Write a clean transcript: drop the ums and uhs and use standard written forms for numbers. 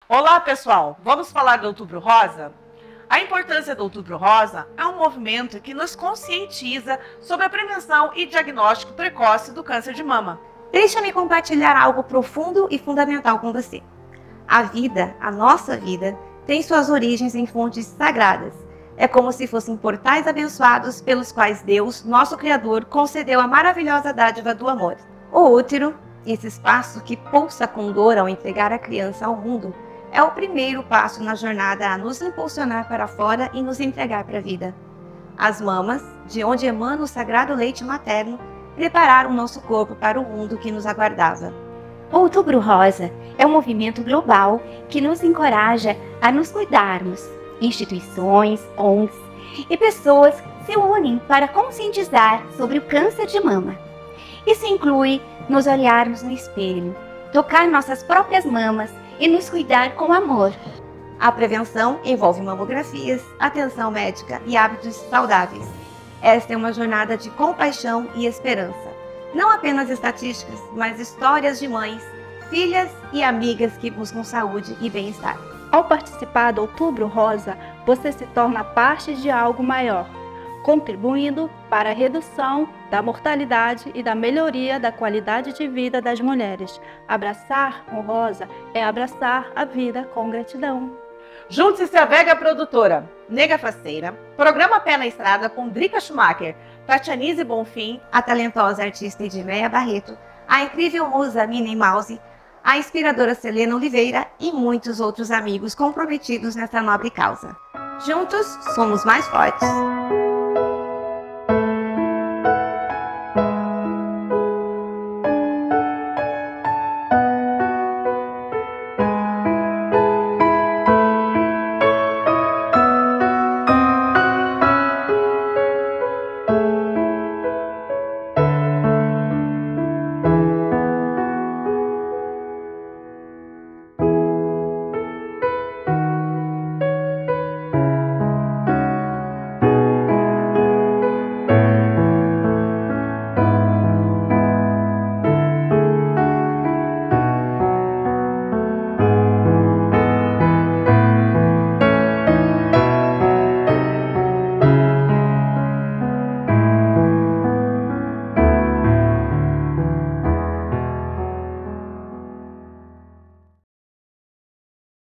Olá, pessoal! Vamos falar do Outubro Rosa? A importância do Outubro Rosa é um movimento que nos conscientiza sobre a prevenção e diagnóstico precoce do câncer de mama. Deixa-me compartilhar algo profundo e fundamental com você. A vida, a nossa vida, tem suas origens em fontes sagradas. É como se fossem portais abençoados pelos quais Deus, nosso Criador, concedeu a maravilhosa dádiva do amor. O útero, esse espaço que pulsa com dor ao entregar a criança ao mundo, é o primeiro passo na jornada a nos impulsionar para fora e nos entregar para a vida. As mamas, de onde emana o sagrado leite materno, prepararam nosso corpo para o mundo que nos aguardava. O Outubro Rosa é um movimento global que nos encoraja a nos cuidarmos. Instituições, ONGs e pessoas se unem para conscientizar sobre o câncer de mama. Isso inclui nos olharmos no espelho, tocar nossas próprias mamas e nos cuidar com amor. A prevenção envolve mamografias, atenção médica e hábitos saudáveis. Esta é uma jornada de compaixão e esperança. Não apenas estatísticas, mas histórias de mães, filhas e amigas que buscam saúde e bem-estar. Ao participar do Outubro Rosa, você se torna parte de algo maior, contribuindo para a redução da mortalidade e da melhoria da qualidade de vida das mulheres. Abraçar o rosa é abraçar a vida com gratidão. Junte-se à Vega Produtora, Nega Faceira, Programa Pé na Estrada com Drica Schumacher, Tatianise Bonfim, A talentosa artista Edmeia Barreto, a incrível musa Minnie Mouse, a inspiradora Selena Oliveira e muitos outros amigos comprometidos nessa nobre causa. Juntos, somos mais fortes.